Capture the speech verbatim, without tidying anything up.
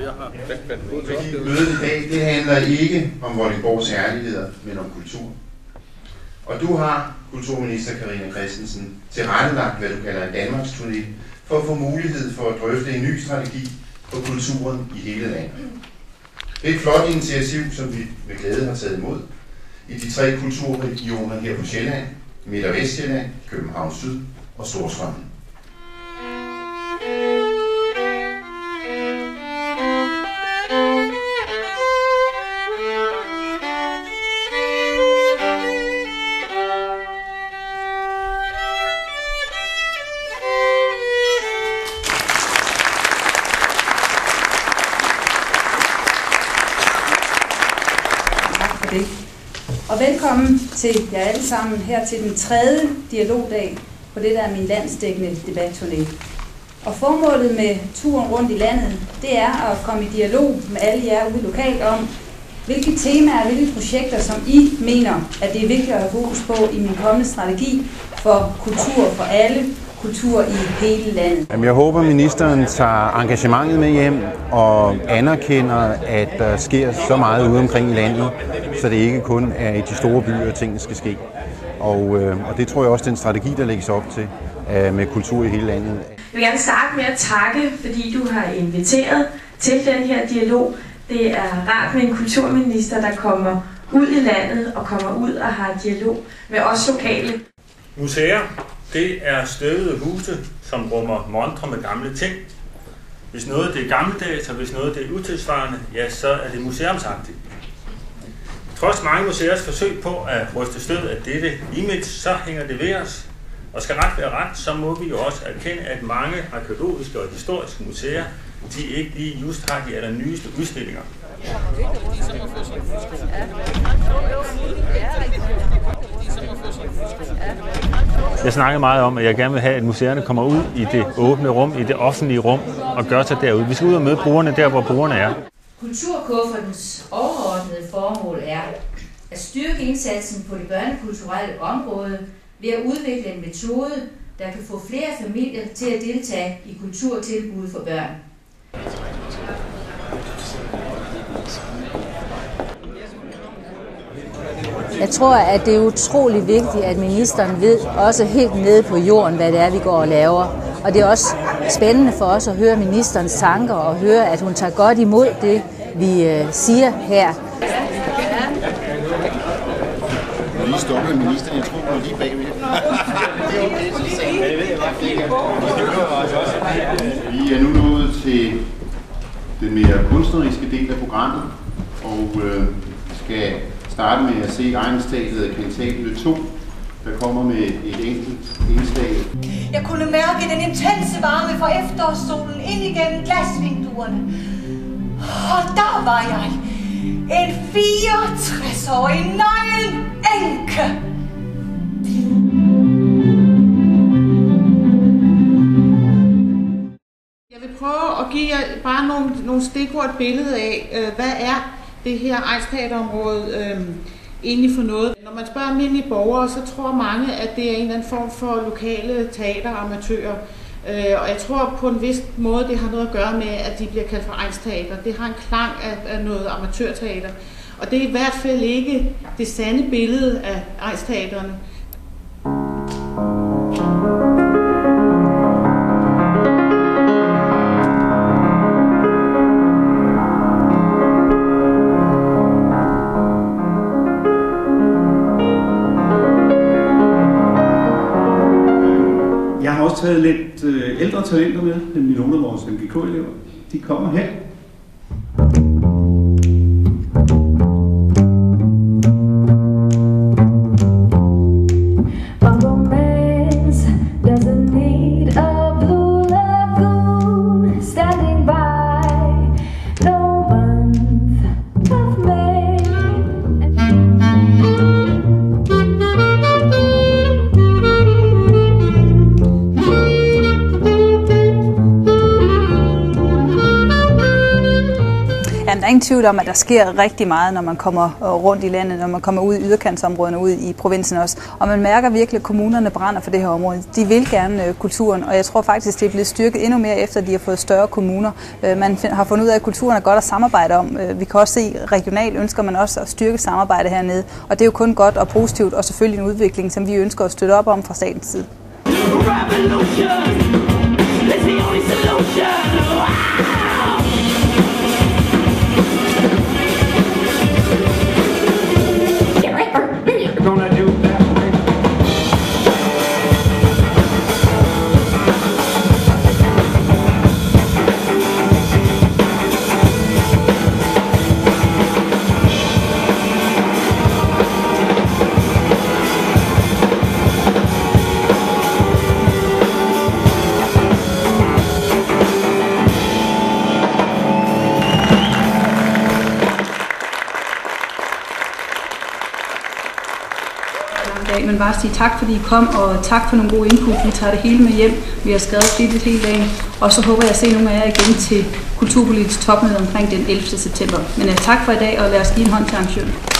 Fordi mødet i dag, det handler ikke om Vordingborgs herligheder, men om kultur. Og du har, kulturminister Carina Christensen, tilrettelagt, hvad du kalder en Danmarks turné, for at få mulighed for at drøfte en ny strategi for kulturen i hele landet. Det er et flot initiativ, som vi med glæde har taget imod i de tre kulturregioner her på Sjælland, Midt- og Vestsjælland, København Syd og Storstrømmen. Og velkommen til jer alle sammen her til den tredje dialogdag på det, der er min landsdækkende debatturné. Og formålet med turen rundt i landet, det er at komme i dialog med alle jer ude lokalt om, hvilke temaer, hvilke projekter, som I mener, at det er vigtigt at have fokus på i min kommende strategi for kultur for alle, kultur i hele landet. Jeg håber, at ministeren tager engagementet med hjem og anerkender, at der sker så meget ude omkring i landet, så det ikke kun er i de store byer, at tingene skal ske. Og, øh, og det tror jeg også, den strategi, der lægges op til øh, med kultur i hele landet. Jeg vil gerne starte med at takke, fordi du har inviteret til den her dialog. Det er rart med en kulturminister, der kommer ud i landet og kommer ud og har dialog med os lokale. Museer, det er støvede huse, som rummer montre med gamle ting. Hvis noget det er gammeldags, og hvis noget det er utidssvarende, ja, så er det museumsagtigt. Trods mange museers forsøg på at ryste stød af dette image, så hænger det ved os. Og skal ret være ret, så må vi jo også erkende, at mange arkeologiske og historiske museer, de ikke lige just har de allernyeste udstillinger. Jeg snakker meget om, at jeg gerne vil have, at museerne kommer ud i det åbne rum, i det offentlige rum, og gør sig derude. Vi skal ud og møde brugerne der, hvor brugerne er. Kulturkuffertens overordnede formål er at styrke indsatsen på det børnekulturelle område ved at udvikle en metode, der kan få flere familier til at deltage i kulturtilbud for børn. Jeg tror, at det er utrolig vigtigt, at ministeren ved også helt nede på jorden, hvad det er, vi går og laver. Og det er også spændende for os at høre ministerens tanker og høre, at hun tager godt imod det, vi øh, siger her. Jeg lige stoppe ministeren, jeg tror på lige bagved. Det er okay, så sagde jeg. Det ved jeg godt. Vi er nu nået til den mere kunstneriske del af programmet, og øh, skal starte med at se egnsteatet af kantate to, der kommer med et enkelt indslag. Jeg kunne mærke den intense varme fra efterårssolen ind igennem glasvinduerne. Og der var jeg, en fireogtres-årig nøgen enke. Jeg vil prøve at give jer bare nogle, nogle stikord et billede af, øh, hvad er det her egnsteaterområde øh, egentlig for noget. Når man spørger almindelige borgere, så tror mange, at det er en eller anden form for lokale teateramatører. Øh, og jeg tror på en vis måde, det har noget at gøre med, at de bliver kaldt for egnsteater. Det har en klang af, af noget amatørteater. Og det er i hvert fald ikke det sande billede af egnsteaterne. Jeg har også taget lidt øh, ældre talenter med, nemlig nogle af vores M G K-elever. De kommer her. ingen tvivl om, at der sker rigtig meget, når man kommer rundt i landet, når man kommer ud i yderkantsområderne, ud i provinsen også. Og man mærker virkelig, at kommunerne brænder for det her område. De vil gerne kulturen, og jeg tror faktisk, det er blevet styrket endnu mere, efter de har fået større kommuner. Man har fundet ud af, at kulturen er godt at samarbejde om. Vi kan også se, at regionalt ønsker man også at styrke samarbejde hernede. Og det er jo kun godt og positivt, og selvfølgelig en udvikling, som vi ønsker at støtte op om fra statens side. Men bare sige tak, fordi I kom, og tak for nogle gode input. Vi tager det hele med hjem. Vi har skrevet det hele dagen, og så håber jeg at se nogle af jer igen til kulturpolitisk topmøde omkring den ellevte september. Men tak for i dag, og lad os give en hånd til arrangøren.